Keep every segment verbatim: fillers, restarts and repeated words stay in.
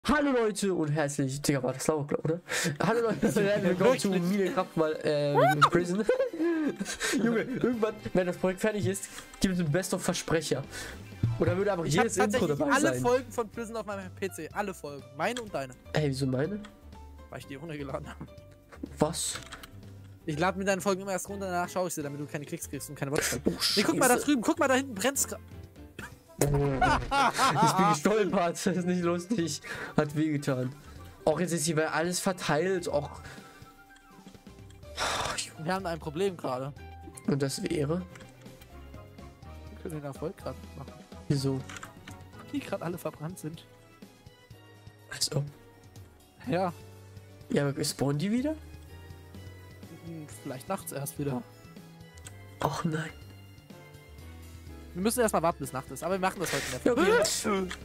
Hallo Leute und herzlich, Digga, war das laut, oder? Hallo Leute und herzlich willkommen zu Minecraft mal äh, Prison. Junge, irgendwann, wenn das Projekt fertig ist, gibt es ein Best of Versprecher. Oder würde aber ich jedes Intro dabei alle sein. Alle Folgen von Prison auf meinem P C, alle Folgen, meine und deine. Ey, wieso meine? Weil ich die runtergeladen habe. Was? Ich lade mir deine Folgen immer erst runter, danach schaue ich sie, damit du keine Klicks kriegst und keine Watch. Oh, nee, guck mal da drüben, guck mal da hinten brennt's gerade. Ich bin gestolpert, das ist nicht lustig. Hat wehgetan. Auch jetzt ist hier bei alles verteilt. Auch. Wir haben ein Problem gerade. Und das wäre? Wir können den Erfolg gerade machen. Wieso? Die gerade alle verbrannt sind. Also. Ja. Ja, aber spawnen die wieder? Vielleicht nachts erst wieder. Ach nein. Wir müssen erstmal warten, bis Nacht ist, aber wir machen das heute in der Folge. Okay.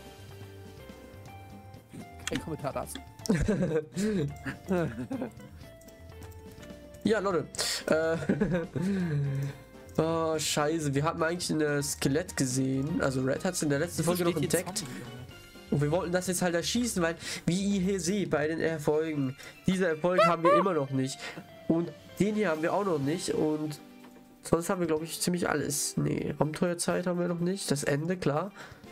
Kein Kommentar dazu. Ja, Leute. Äh, oh, scheiße. Wir hatten eigentlich ein Skelett gesehen. Also Red hat es in der letzten Folge noch entdeckt. Und wir wollten das jetzt halt erschießen, weil, wie ihr hier seht, bei den Erfolgen, dieser Erfolg haben wir immer noch nicht. Und den hier haben wir auch noch nicht. Und sonst haben wir, glaube ich, ziemlich alles. Nee, Abenteuerzeit haben wir noch nicht. Das Ende, klar.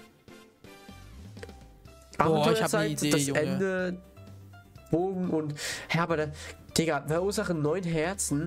Boah, ich hab eine Idee, das Junge. Ende, Bogen und... Ja, aber der... Digga, verursachen neun Herzen.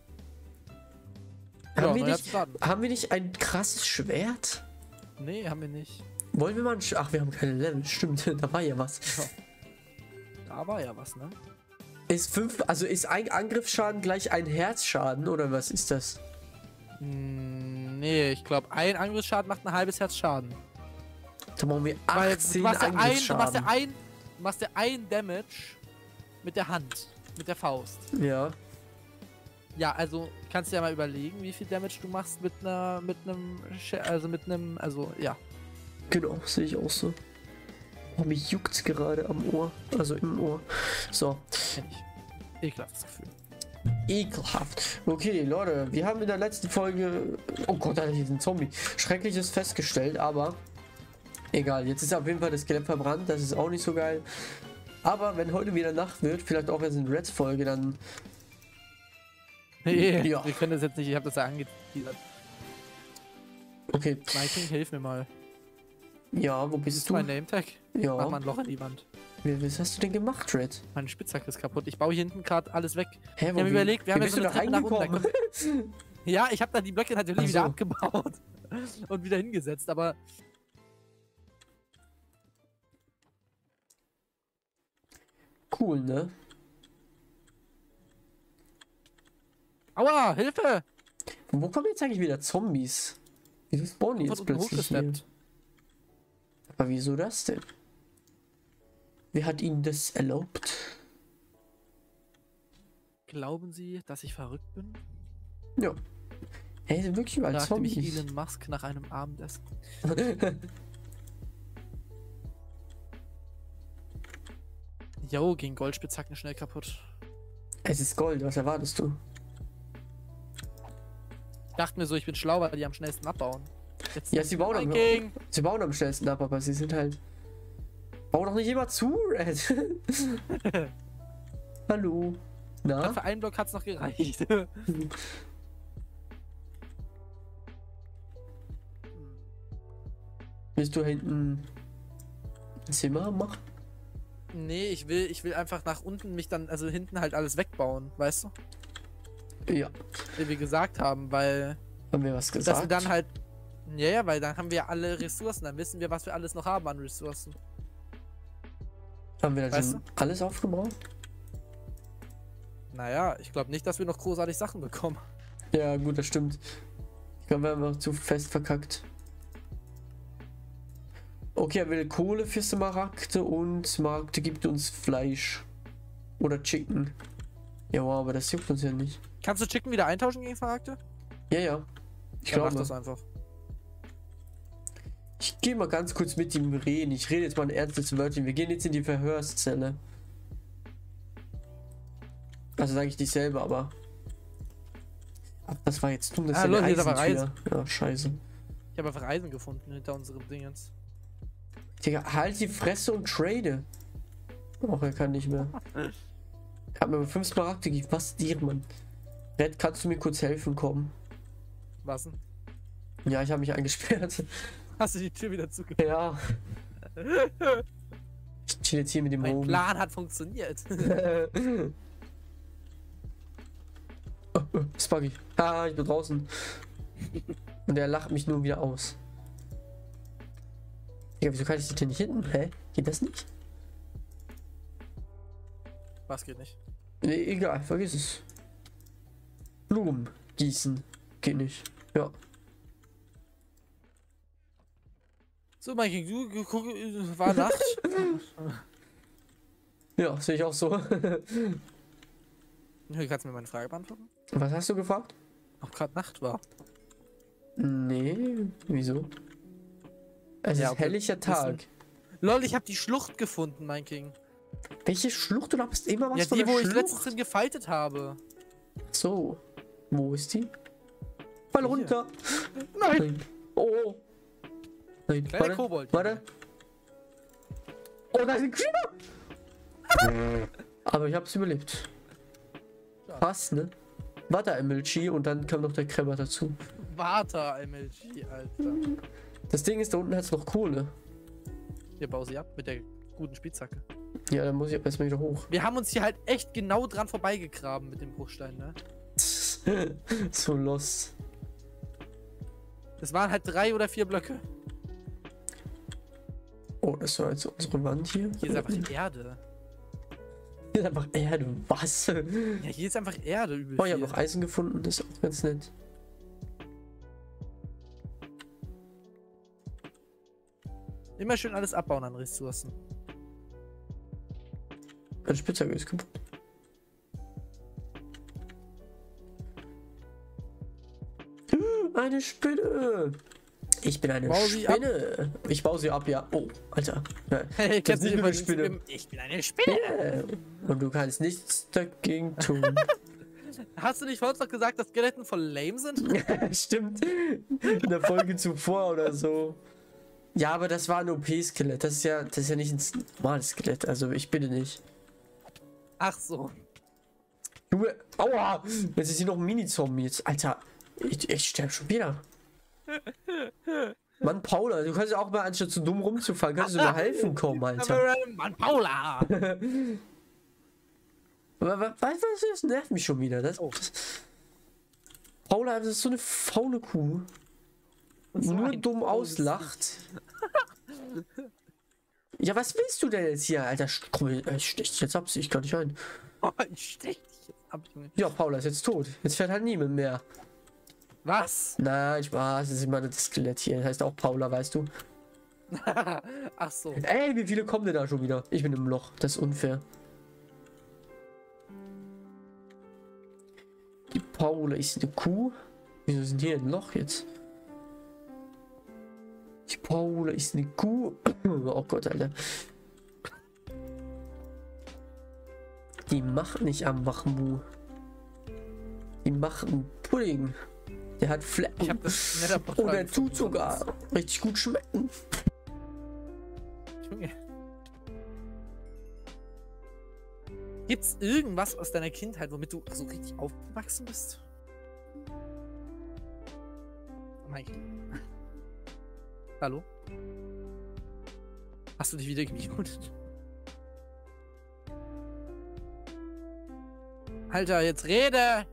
Ja, haben, wir nicht, Herzen haben wir nicht ein krasses Schwert? Nee, haben wir nicht. Wollen wir mal ein Sch Ach, wir haben keine Level. Stimmt, da war ja was. Ja. Da war ja was, ne? Ist fünf... Also ist ein Angriffsschaden gleich ein Herzschaden, oder was ist das? Hm, nee, ich glaube, ein Angriffsschaden macht ein halbes Herz Schaden. Da machen wir Weil achtzehn du machst ja ein, du machst ja Angriffsschaden. ein, du machst ja ein Damage mit der Hand, mit der Faust. Ja. Ja, also kannst du ja mal überlegen, wie viel Damage du machst mit einer, mit einem, also mit einem, also ja. Genau, sehe ich auch so. Oh, mich juckt's gerade am Ohr, also im Ohr. So. Kenn ich. Ekelhaftes Gefühl. Ekelhaft. Okay, Leute, wir haben in der letzten Folge, oh Gott, da ist ein Zombie, Schreckliches festgestellt, aber egal, jetzt ist auf jeden Fall das Skelett verbrannt, das ist auch nicht so geil. Aber wenn heute wieder Nacht wird, vielleicht auch jetzt in Reds Folge, dann... Nee, ja. Wir können das jetzt nicht, ich habe das ja angeteasert. Okay. Viking, hilf mir mal. Ja, wo bist du? Mein Nametag. Ja. Mach mal ein Loch in die Wand. Wie, was hast du denn gemacht, Red? Meine Spitzhacke ist kaputt. Ich baue hier hinten gerade alles weg. Hä, wo wir haben wie, überlegt, wir haben wie jetzt bist so du eine da Treppe nach unten. reingekommen? Ja, ich habe da die Blöcke natürlich Ach wieder so. abgebaut und wieder hingesetzt, aber... Cool, ne? Aua, Hilfe! Wo kommen jetzt eigentlich wieder Zombies? Wieso spawnen die Von jetzt unten plötzlich hier? hochgesteppt. Aber wieso das denn? Wer hat ihnen das erlaubt? Glauben Sie, dass ich verrückt bin? Ja. Hey, sind wirklich überall Fragte mich Zombies. Elon Musk nach einem Abendessen. Jo, gegen Goldspitzhacken schnell kaputt. Es ist Gold, was erwartest du? Ich dachte mir so, ich bin schlau, weil die am schnellsten abbauen. Jetzt Ja, sie bauen, am, Viking. sie bauen am schnellsten ab, aber sie sind halt... Bau doch nicht immer zu, Red. Hallo. Na? Für einen Block hat es noch gereicht. Willst du hinten ein Zimmer machen? Nee, ich will, ich will einfach nach unten mich dann, also hinten halt alles wegbauen, weißt du? Ja. Wie wir gesagt haben, weil... Haben wir was gesagt? Dass wir dann halt... Ja, ja, weil dann haben wir alle Ressourcen, dann wissen wir, was wir alles noch haben an Ressourcen. Haben wir dann Weißt schon alles aufgebaut? Naja, ich glaube nicht, dass wir noch großartig Sachen bekommen. Ja, gut, das stimmt. Ich glaube, wir haben noch zu fest verkackt. Okay, er will Kohle für Smaragde und Smaragde gibt uns Fleisch. Oder Chicken. Ja, wow, aber das juckt uns ja nicht. Kannst du Chicken wieder eintauschen gegen Smaragde? Ja, ja. Ich Dann mach glaube. das einfach. Ich gehe mal ganz kurz mit ihm reden. Ich rede jetzt mal ein ernstes Wörtchen. Wir gehen jetzt in die Verhörszelle. Also sage ich dich selber, aber... Ach, das war jetzt dumm, das Ah, ist ja Leute, eine hier ist aber Eisentür. Ja, scheiße. Ich habe einfach Eisen gefunden hinter unserem Dingens. Digga, halt die Fresse und trade. Och, er kann nicht mehr. Ich hab mir fünf Smaragde gegeben. Was dir, Mann? Red, kannst du mir kurz helfen kommen? Was denn? Ja, ich habe mich eingesperrt. Hast du die Tür wieder zugemacht? Ja. Ich chill jetzt hier mit dem Mein Homi. Plan hat funktioniert. Oh, oh, Spuggy. Ah, ich bin draußen. Und er lacht mich nur wieder aus. Ja, wieso kann ich die denn nicht hinten? Hä? Geht das nicht? Was geht nicht? Nee, egal, vergiss es. Blumen gießen. Geht nicht. Ja. So, mein King, du, du guck, war Nacht. Ja, sehe ich auch so. Kannst du mir meine Frage beantworten? Was hast du gefragt? Ob gerade Nacht war. Nee, wieso? Es Ja, ist okay. hellicher Tag. Lol, ich habe die Schlucht gefunden, mein King. Welche Schlucht? Du bist immer was Ja, von die, der wo ich Schlucht? letztens drin gefightet habe. So. Wo ist die? Fall Hier. runter. Nein! Nein. Oh. Nein. Kleiner Warte. Kobold. Warte. Oh, da ist ein Creeper. Aber ich hab's überlebt. Ja. Passt, ne? Warte, M L G und dann kam noch der Kremmer dazu. Warte, M L G, Alter. Das Ding ist, da unten hat's noch Kohle. Hier, bau sie ab mit der guten Spitzhacke. Ja, dann muss ich erstmal wieder hoch. Wir haben uns hier halt echt genau dran vorbeigegraben mit dem Bruchstein, ne? So lost. Das waren halt drei oder vier Blöcke. Oh, das war jetzt unsere Wand hier. Hier ist einfach Erde. Hier ist einfach Erde. Was? Ja, hier ist einfach Erde übel. Oh, ich habe viel. noch Eisen gefunden. Das ist auch ganz nett. Immer schön alles abbauen an Ressourcen. Meine Spitzhacke ist kaputt. Eine Spinne. Ich bin eine Bau sie Spinne. Ich baue sie ab, ja. Oh, Alter. Ja. Hey, Das ist kennst du nicht die nur eine von Spinne. Instagram? Ich bin eine Spinne. Yeah. Und du kannst nichts dagegen tun. Hast du nicht vorhin noch gesagt, dass Skeletten voll lame sind? Stimmt. In der Folge zuvor oder so. Ja, aber das war ein O P-Skelett. Das ist ja, das ist ja nicht ein normales Skelett. Also ich bitte nicht. Ach so. Junge, aua! Jetzt ist hier noch ein Mini-Zombie. Jetzt, Alter, ich, ich sterbe schon wieder. Mann, Paula, du kannst ja auch mal, anstatt so dumm rumzufallen, kannst du mal helfen kommen, Alter. Mann, Paula! Aber was, was, das nervt mich schon wieder. Das, Oh. das, Paula, das ist so eine faule Kuh. So Nur ein dumm faules auslacht. Ja, was willst du denn jetzt hier, Alter? Komm, ich stech dich jetzt ab, sehe ich gar nicht ein. Oh, ich stech dich jetzt ab, Junge. Ja, Paula ist jetzt tot. Jetzt fährt halt niemand mehr. Was? Nein, Spaß, das ist immer das Skelett hier. Das heißt auch Paula, weißt du. Ach so. Ey, wie viele kommen denn da schon wieder? Ich bin im Loch, das ist unfair. Die Paula ist eine Kuh. Wieso sind hier ein Loch jetzt? Die Paula ist eine Kuh. Oh Gott, Alter. Die macht nicht am Wachmu. Die macht einen Pudding. Der hat Flecken. Ich hab das Netherportal Und der gefunden, tut sogar richtig gut schmecken. Junge. Gibt's irgendwas aus deiner Kindheit, womit du so richtig aufgewachsen bist? Mike. Hallo? Hast du dich wieder gemutet? Alter, jetzt rede!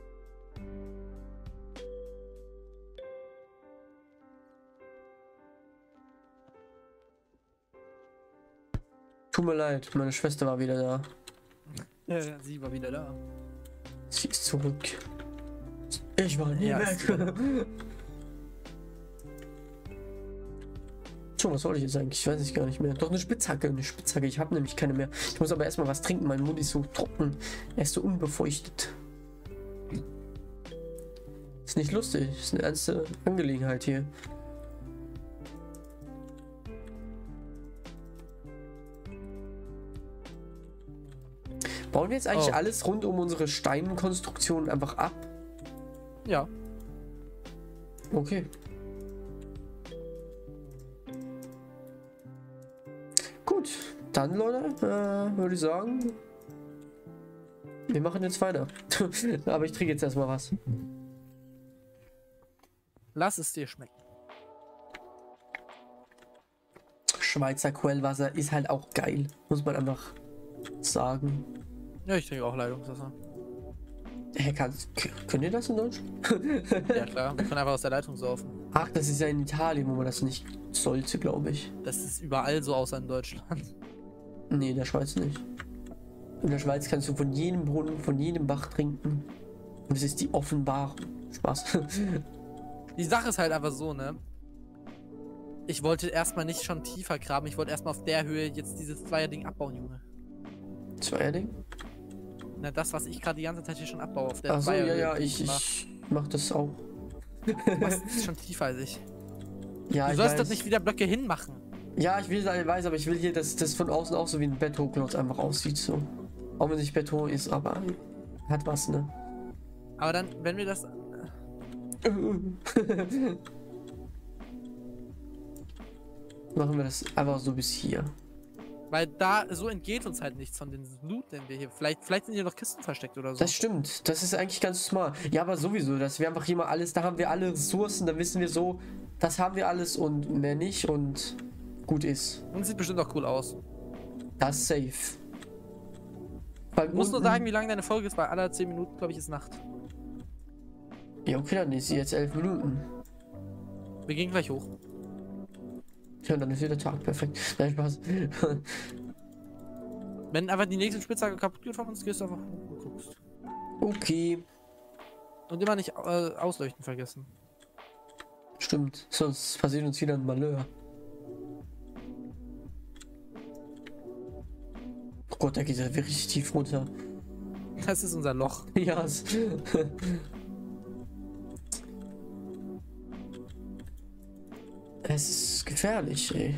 Tut mir leid, meine Schwester war wieder da. Ja, sie war wieder da. Sie ist zurück. Ich war nie Ja, weg. ist wieder da. So, was soll ich jetzt eigentlich? Ich weiß es gar nicht mehr. Doch eine Spitzhacke, eine Spitzhacke. Ich habe nämlich keine mehr. Ich muss aber erstmal was trinken. Mein Mund ist so trocken. Er ist so unbefeuchtet. Ist nicht lustig. Ist eine ernste Angelegenheit hier. Bauen wir jetzt eigentlich Oh. alles rund um unsere Steinkonstruktion einfach ab? Ja. Okay. dann, Leute, äh, würde ich sagen, wir machen jetzt weiter. Aber ich trinke jetzt erstmal was. Lass es dir schmecken. Schweizer Quellwasser ist halt auch geil, muss man einfach sagen. Ja, ich trinke auch Leitungswasser. Hä, kannst, könnt ihr das in Deutschland? Ja klar, wir können einfach aus der Leitung saufen. Ach, das ist ja in Italien, wo man das nicht sollte, glaube ich. Das ist überall so, außer in Deutschland. Nee, in der Schweiz nicht. In der Schweiz kannst du von jedem Brunnen, von jedem Bach trinken. Und es ist die Offenbarung. Spaß. Die Sache ist halt einfach so, ne? Ich wollte erstmal nicht schon tiefer graben, ich wollte erstmal auf der Höhe jetzt dieses Zweierding abbauen, Junge. Zweierding? Na, das, was ich gerade die ganze Zeit hier schon abbaue, auf der Achso, ja, ja, die ich, mach. ich mach das auch. Du machst es schon tiefer als ich. Ja, Du ich sollst weiß. das nicht wieder Blöcke hinmachen. Ja, ich will es weiß, aber ich will hier, dass das von außen auch so wie ein Betonklotz einfach aussieht, so. Auch wenn es nicht Beton ist, aber hat was, ne? Aber dann, wenn wir das... Machen wir das einfach so bis hier. Weil da, so entgeht uns halt nichts von den Loot, den wir hier... Vielleicht, vielleicht sind hier noch Kisten versteckt oder so. Das stimmt, das ist eigentlich ganz smart. Ja, aber sowieso, dass wir einfach hier mal alles, da haben wir alle Ressourcen, da wissen wir so, das haben wir alles und mehr nicht und gut ist. Und sieht bestimmt auch cool aus. Das ist safe. Du musst nur sagen, wie lange deine Folge ist, weil alle zehn Minuten, glaube ich, ist Nacht. Ja, okay, dann ist sie jetzt elf Minuten. Wir gehen gleich hoch. Ja, dann ist wieder Tag, perfekt. Nein, Spaß. Wenn einfach die nächste Spitzhacke kaputt geht von uns, gehst du einfach hoch und guckst. Okay. Und immer nicht äh, ausleuchten vergessen. Stimmt, sonst passiert uns wieder ein Malheur. Oh Gott, da geht er richtig tief runter. Das ist unser Loch. Ja, es es ist gefährlich, ey.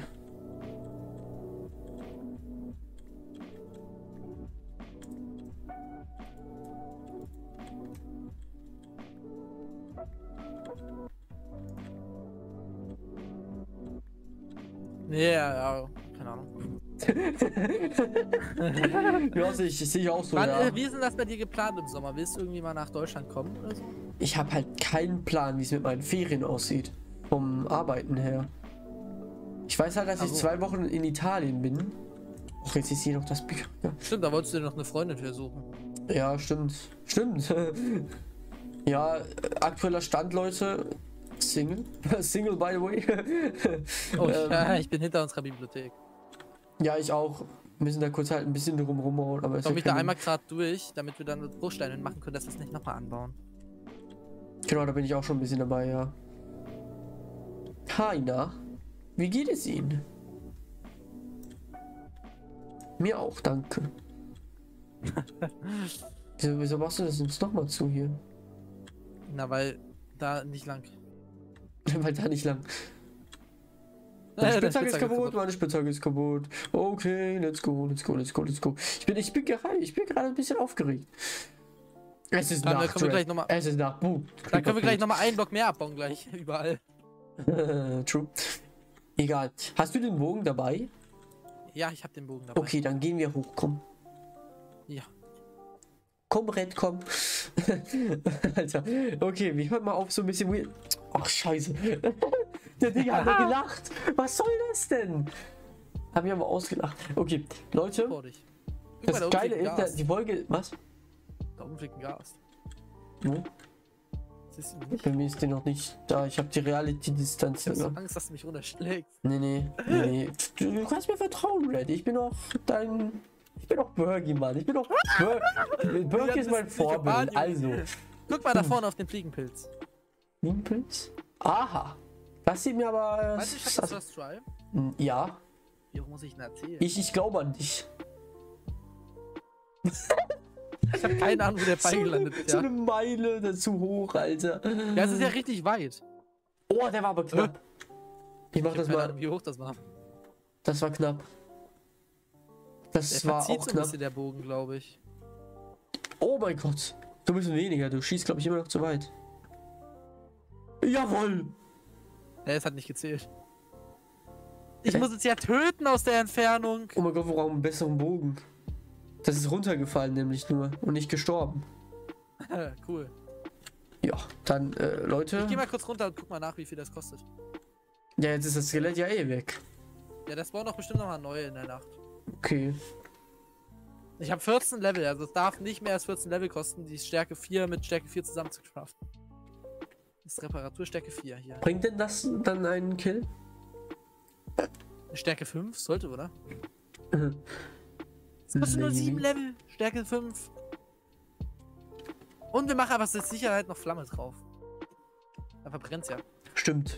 Ja, ja, keine Ahnung. Ja, sehe ich, sehe ich auch so, Wann, ja. äh, wie ist denn das bei dir geplant im Sommer? Willst du irgendwie mal nach Deutschland kommen oder so? Ich habe halt keinen Plan, wie es mit meinen Ferien aussieht. Vom Arbeiten her. Ich weiß halt, dass Ach ich so. zwei Wochen in Italien bin. Och, jetzt ist hier noch das Bücher. Ja. Stimmt, da wolltest du dir noch eine Freundin für suchen. Ja, stimmt. Stimmt. Ja, aktueller Stand, Leute. Single. Single, by the way. Oh, Ähm, ja, ich bin hinter unserer Bibliothek. Ja, ich auch. Wir müssen da kurz halt ein bisschen drum rumhauen. Aber es Komm ist ich ja da kein- einmal gerade durch, damit wir dann mit Bruchsteinen machen können, dass wir es nicht nochmal anbauen. Genau, da bin ich auch schon ein bisschen dabei, ja. Heiner, wie geht es Ihnen? Mir auch, danke. wieso, wieso machst du das uns nochmal zu hier? Na, weil da nicht lang. Weil da nicht lang. Äh, Meine der Spitzhacke ist Spitzhacke ist kaputt, meine Spitzhacke ist kaputt. Okay, let's go, let's go, let's go, let's go. Ich bin, ich bin gerade, ich bin gerade ein bisschen aufgeregt. Es ist Dann, äh, Nacht, können wir Red. gleich noch mal- Es ist Nacht. Boom. Dann können wir gleich nochmal einen Block mehr abbauen, gleich. Überall. True. Egal. Hast du den Bogen dabei? Ja, ich habe den Bogen dabei. Okay, dann gehen wir hoch, komm. Ja. Komm, Red, komm. Alter. Okay, wir hören mal auf so ein bisschen weird. Ach, scheiße. Der Digga hat nur gelacht. Was soll das denn? Haben wir aber ausgelacht. Okay, Leute. Vor dich. Guck mal, Das da unten Geile fliegt ist, ein dass Gas. die Folge. Was? Da unten fliegt ein Gas. Wo? Siehst du nicht? Bei mir ist die noch nicht da. Ich habe die Reality-Distanz. Ich hab so Ja. Angst, dass du mich runterschlägst. Nee, nee, nee, nee. Du, du kannst mir vertrauen, Red. Ich bin doch dein. Ich bin doch Bergie, Mann. Ich bin doch. Ber Bergie ist mein Vorbild. Also. Guck mal da vorne auf den Fliegenpilz. Nimpels? Aha. Das sieht mir aber. Weißt du, ich hab das First Try. Hm, ja. Wie hoch muss ich denn erzählen? Ich, ich glaube an dich. Ich hab keine Ahnung, wo der Pfeil so, gelandet eine, ist. so Ja. eine Meile dazu hoch, Alter. Ja, es ist ja richtig weit. Oh, der war aber knapp. Ich mach Ich hab das keine mal. Ahnung, wie hoch das war. Das war knapp. Das Der war verzieht auch so ein knapp. bisschen der Bogen, glaube ich. Oh mein Gott. Du bist weniger. Du schießt, glaube ich, immer noch zu weit. Jawohl. Ja, es hat nicht gezählt. Ich muss es ja töten aus der Entfernung. Oh mein Gott, wir brauchen einen besseren Bogen. Das ist runtergefallen nämlich nur und nicht gestorben. Cool. Ja, dann, äh, Leute. Ich geh mal kurz runter und guck mal nach, wie viel das kostet. Ja, jetzt ist das Skelett ja eh weg. Ja, das braucht doch bestimmt noch mal neue in der Nacht. Okay. Ich habe vierzehn Level, also es darf nicht mehr als vierzehn Level kosten, die Stärke vier mit Stärke vier zusammen zu craften. Das ist Reparaturstärke vier hier. Bringt denn das dann einen Kill? Stärke fünf sollte, oder? Es kostet nur sieben Level. Stärke fünf. Und wir machen aber zur Sicherheit noch Flamme drauf. Da verbrennt's ja. Stimmt.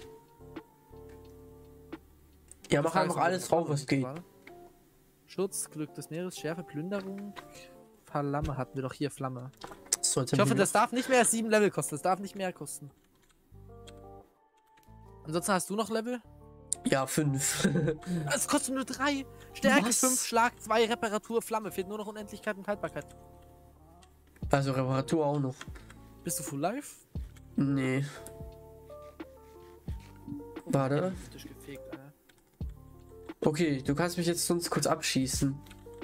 Ja, mach einfach alles drauf, was geht. Schutz, Glück des Meeres, Schärfe, Plünderung. Flamme hatten wir doch hier, Flamme. Sollte ich hoffe, das darf nicht mehr als sieben Level kosten. Das darf nicht mehr kosten. Ansonsten hast du noch Level? Ja, fünf. Es kostet nur drei. Stärke fünf, Schlag zwei, Reparatur, Flamme. Fehlt nur noch Unendlichkeit und Haltbarkeit. Also Reparatur auch noch. Bist du full life? Nee. Warte. Gefegt, Alter. Okay, du kannst mich jetzt sonst kurz abschießen.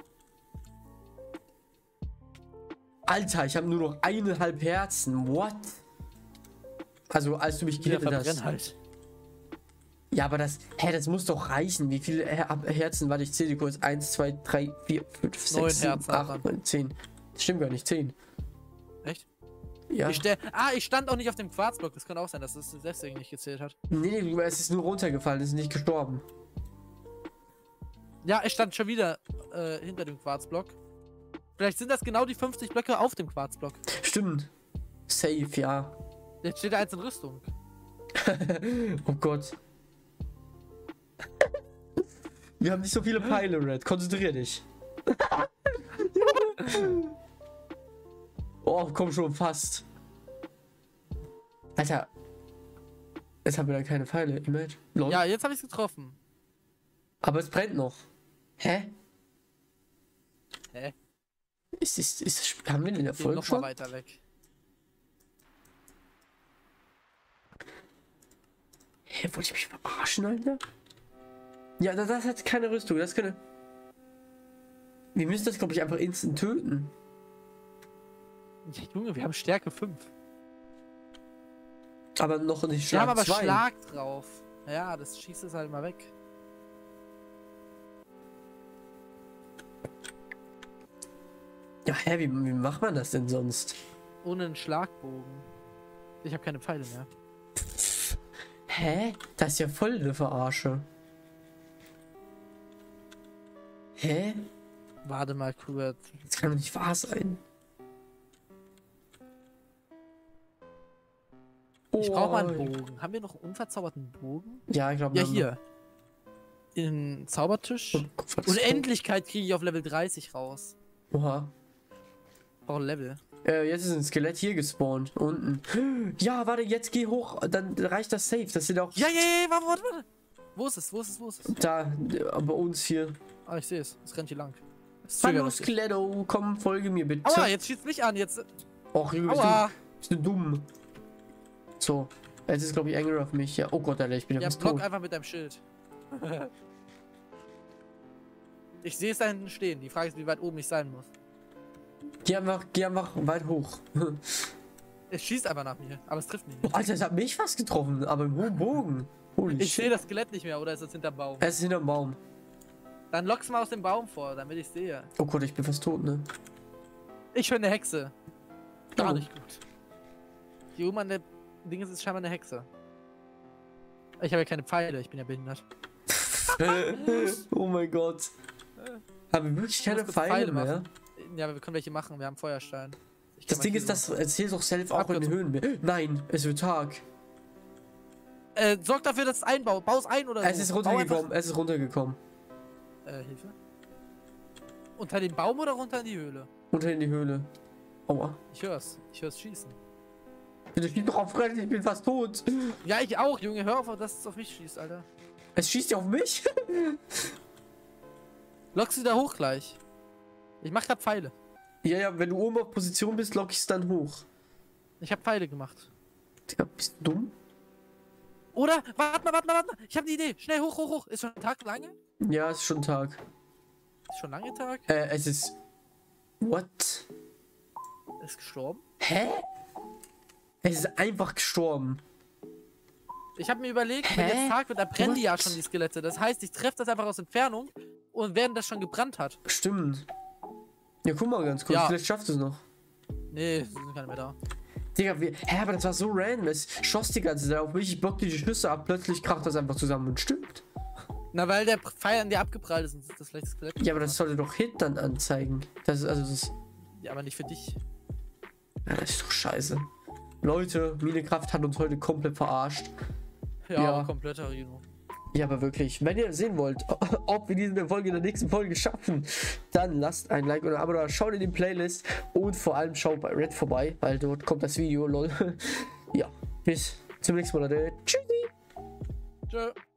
Alter, ich habe nur noch eineinhalb Herzen. What? Also, als du mich gehittet hast. Halt. Ja, aber das... Hä, das muss doch reichen. Wie viele Her Herzen? Warte, ich zähle kurz. eins, zwei, drei, vier, fünf, sechs, sieben, acht, neun, zehn. Das stimmt gar nicht. zehn. Echt? Ja. Ich ah, ich stand auch nicht auf dem Quarzblock. Das kann auch sein, dass es deswegen nicht gezählt hat. Nee, nee, es ist nur runtergefallen. Es ist nicht gestorben. Ja, ich stand schon wieder äh, hinter dem Quarzblock. Vielleicht sind das genau die fünfzig Blöcke auf dem Quarzblock. Stimmt. Safe, ja. Jetzt steht da eins in Rüstung. Oh Gott. Wir haben nicht so viele Pfeile, Red. Konzentrier dich. Oh, komm schon, fast. Alter. Jetzt haben wir da keine Pfeile. Image. Lol. Ja, jetzt habe ich es getroffen. Aber es brennt noch. Hä? Hä? Ist, ist, ist, haben wir den Erfolg noch schon? Mal weiter weg. Hä, wollte ich mich verarschen, Alter? Ja, das, das hat keine Rüstung. Das können. Wir müssen das, glaube ich, einfach instant töten. Ja, Junge, wir haben Stärke fünf. Aber noch nicht Schlag. Wir haben aber zwei. Schlag drauf. Ja, das schießt es halt mal weg. Ja, hä, wie, wie macht man das denn sonst? Ohne einen Schlagbogen. Ich habe keine Pfeile mehr. Hä? Das ist ja voll eine Verarsche. Hä? Warte mal kurz. Das kann doch nicht wahr sein. Ich brauche mal einen Bogen. Haben wir noch einen unverzauberten Bogen? Ja, ich glaube. Ja, hier. In Zaubertisch. Oh, Unendlichkeit kriege ich auf Level dreißig raus. Oha. Brauche Level. Äh, jetzt ist ein Skelett hier gespawnt. Unten. Ja, warte, jetzt geh hoch. Dann reicht das safe. Das sind auch. Ja, ja, ja, warte, warte, warte. Wo ist es? Wo ist es? Wo ist es? Da, bei uns hier. Ah, ich sehe es. Es rennt hier lang. Hallo Skeletto, komm, folge mir bitte. Aua, jetzt schießt mich an. Jetzt. Och, Junge, Aua. bist du, bist du dumm. So, jetzt ist, glaube ich, Angry auf mich. Ja, oh Gott, Alter, ich bin ja fast block tot. einfach mit deinem Schild. Ich sehe es da hinten stehen. Die Frage ist, wie weit oben ich sein muss. Geh einfach, geh einfach weit hoch. Es schießt einfach nach mir, aber es trifft mich nicht. Oh, Alter, es hat mich fast getroffen, aber im hohen Bogen. Holy ich sehe das Skelett nicht mehr, oder ist es hinterm Baum? Es ist hinterm Baum. Dann lock's mal aus dem Baum vor, damit ich sehe. Oh Gott, ich bin fast tot, ne? Ich höre eine Hexe. Gar Oh. nicht gut. Die Oma an der Ding ist scheinbar eine Hexe. Ich habe ja keine Pfeile, ich bin ja behindert. Oh mein Gott. Haben wir wirklich keine Pfeile, Pfeile mehr? Machen. Ja, aber wir können welche machen, wir haben Feuerstein. Das Ding ist, das erzählt doch selbst auch in den Höhen mehr. Nein, es wird Tag. Äh, sorg dafür, dass es einbaut. Bau es ein oder Es so. ist runtergekommen, es ist runtergekommen. Äh, Hilfe? Unter den Baum oder runter in die Höhle? Unter in die Höhle. Aua. Ich hör's. Ich hör's schießen. Bitte schieß doch auf Rennen, ich bin fast tot. Ja, ich auch, Junge. Hör auf, dass es auf mich schießt, Alter. Es schießt ja auf mich? Lock sie da hoch gleich. Ich mach grad Pfeile. Ja, ja, wenn du oben auf Position bist, lock ich es dann hoch. Ich hab Pfeile gemacht. Digga, bist du dumm? Oder? Warte mal, warte mal, warte mal. Ich habe eine Idee. Schnell, hoch, hoch, hoch. Ist schon ein Tag lange? Ja, ist schon Tag. Ist schon lange Tag? Äh, es ist... What? Ist gestorben? Hä? Es ist einfach gestorben. Ich habe mir überlegt, Hä? wenn jetzt Tag wird, dann brennen die ja What? schon die Skelette. Das heißt, ich treffe das einfach aus Entfernung und während das schon gebrannt hat. Stimmt. Ja, guck mal ganz kurz. Ja. Vielleicht schafft es noch. Nee, sie sind keine mehr da. Digga, wir, hä, aber das war so random. Es schoss die ganze Zeit auf mich. Ich blockte die Schüsse ab. Plötzlich kracht das einfach zusammen und stimmt. Na, weil der Pfeil an dir abgeprallt ist und das vielleicht das Skelett. Ja, aber das sollte doch Hit dann anzeigen. Das ist also das. Ja, aber nicht für dich. Ja, das ist doch scheiße. Leute, Minecraft hat uns heute komplett verarscht. Ja, Ja. kompletter Rino. Ja, aber wirklich, wenn ihr sehen wollt, ob wir diese Folge in der nächsten Folge schaffen, dann lasst ein Like oder ein Abo da, schaut in die Playlist und vor allem schaut bei Red vorbei, weil dort kommt das Video, lol. Ja, bis zum nächsten Mal, Leute. Tschüssi. Tschö.